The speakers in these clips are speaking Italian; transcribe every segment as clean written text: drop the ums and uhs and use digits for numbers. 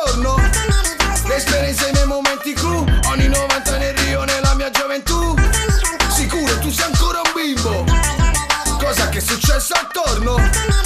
attorno. Le esperienze e i miei momenti clou, anni 90 nel Rio nella mia gioventù. Sicuro tu sei ancora un bimbo, cosa che è successo attorno.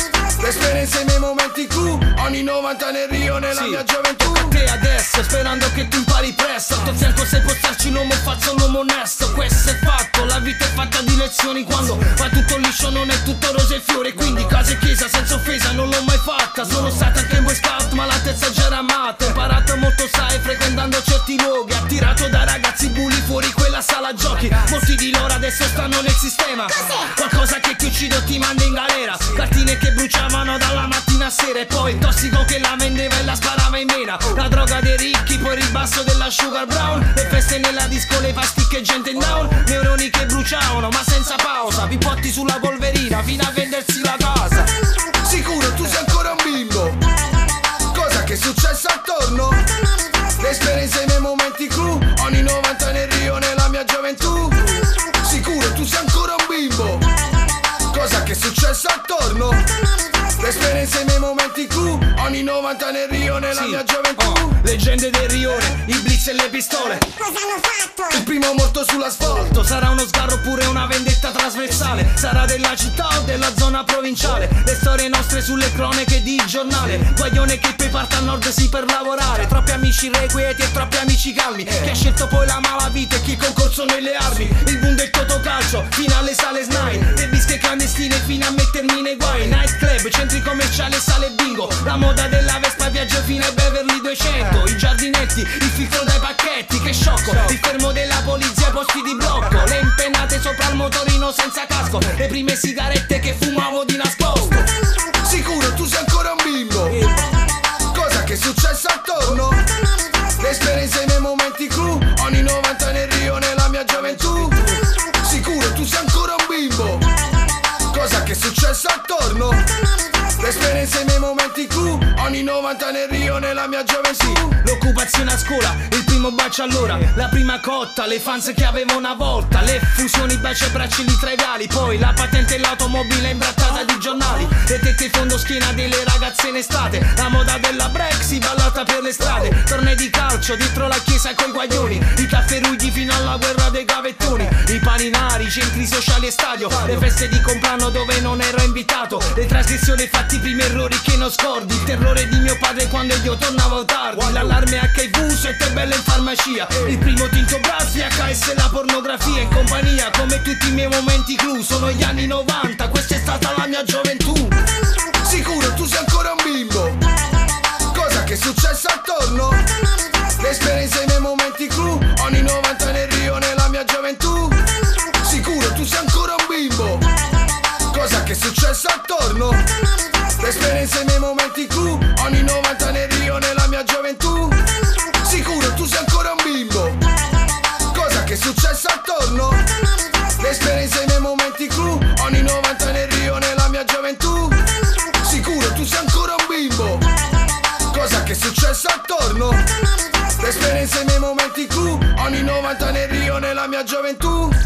Le esperienze e i miei momenti clou, anni 90 nel Rio nella mia gioventù. Te adesso sperando che tu impari presto. A tuo fianco sai portarci un uomo, faccio un uomo onesto. Questo è fatto, la vita è fatta di lezioni. Quando va tutto liscio non è tutto rose e fiori. Quindi casa e chiesa senza offesa non l'ho mai fatta. Sono stata anche in Boy Scout ma la terza già era matta. Ho imparato molto sai frequentando certi luoghi. Attirato da ragazzi bulli fuori quella sala giochi. Molti di loro adesso stanno nel sistema. Qualcosa che ti uccide o ti manda in galera. Cartine che bruciavano dalla mattina a sera. E poi il tossico che la vendeva e la sparava in vena. La droga dei ricchi, poi il ribasso della sugar brown. Le feste nella disco, le pasticche e gente in down. Neuroni che bruciavano ma senza pausa. Pippotti sulla polverina fino a vendersi la casa. Sicuro tu sei ancora un bimbo, cosa che è successo attorno. Le esperienze e i miei momenti clou, anni 90 nel Rio nella mia gioventù. Sicuro tu sei ancora un bimbo, cosa che è successo attorno. Le esperienze e i miei momenti clou, anni 90 nel Rio nella mia gioventù. Leggende del rione, i blitz e le pistole. Cosa hanno fatto? Il primo morto sull'asfalto. Sarà uno sgarro oppure una vendetta trasversale. Sarà della città o della zona provinciale. Le storie nostre sulle cronache di giornale. Guaglione che poi parte a nord sì per lavorare. Troppi amici irrequieti e troppi amici calmi. Che ha scelto poi la malavita e chi concorso nelle armi. Il boom del totocalcio fino alle sale snai. Le bische clandestine fino a mettermi nei guai. Night club, centri commerciali e sale bingo. La moda della Vespa viaggio fino ai Beverly 200. I giardinetti, il filtro dai pacchetti, che sciocco. Il fermo della polizia, posti di blocco. Le impennate sopra il motorino senza casco. Le prime sigarette che fumavo di nascosto. Sicuro tu sei ancora un bimbo, cosa che è successo attorno. Le esperienze e i miei momenti clou, anni 90 nel Rio nella mia gioventù. Sicuro tu sei ancora un bimbo, cosa che è successo attorno. Le esperienze e i miei momenti clou, anni 90 nel Rio nella mia gioventù. L'occupazione a scuola, il primo bacio all'ora. La prima cotta, le fans che avevo una volta. Le fusioni, baci e braccioli tra i gali. Poi la patente e l'automobile imbrattata di giornali. Le tette in fondo schiena delle ragazze in estate. La moda della break si ballata per le strade. Tornei di calcio, dietro la chiesa coi guaglioni. I tafferugli fino alla guerra dei gavettoni. I paninari, i centri sociali e stadio. Le feste di compleanno dove non ero invitato. Le trasgressioni fatti i primi errori che non scordi. Il terrore di mio padre quando io tornavo tardi. L'allarme HIV, 7 belle in farmacia. Il primo tinto brass, VHS, la pornografia in compagnia. Come tutti i miei momenti clou, sono gli anni 90, questa è stata la mia gioventù. Sicuro tu sei ancora un bimbo, cosa che è successo attorno. Le esperienze e i miei momenti clou, anni 90 nel Rio nella mia gioventù. Sicuro tu sei ancora un bimbo, cosa che è successo attorno. Le esperienze e i miei momenti clou, anni 90 nel Rio nella mia gioventù. Sicuro tu sei ancora un bimbo, cosa che è successo attorno. Le esperienze e i miei momenti clou, anni 90 nel Rio nella mia gioventù. Sicuro tu sei ancora un bimbo, cosa che è successo attorno. Le esperienze e i miei momenti clou, anni 90 nel Rio nella mia gioventù.